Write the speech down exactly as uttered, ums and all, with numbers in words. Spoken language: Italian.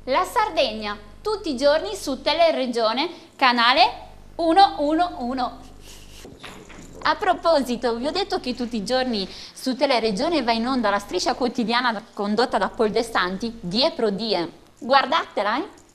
La Sardegna, tutti i giorni su Teleregione, canale centouno. A proposito, vi ho detto che tutti i giorni su Teleregione va in onda la striscia quotidiana condotta da Paul De Santi, Die pro Die. Guardatela, eh!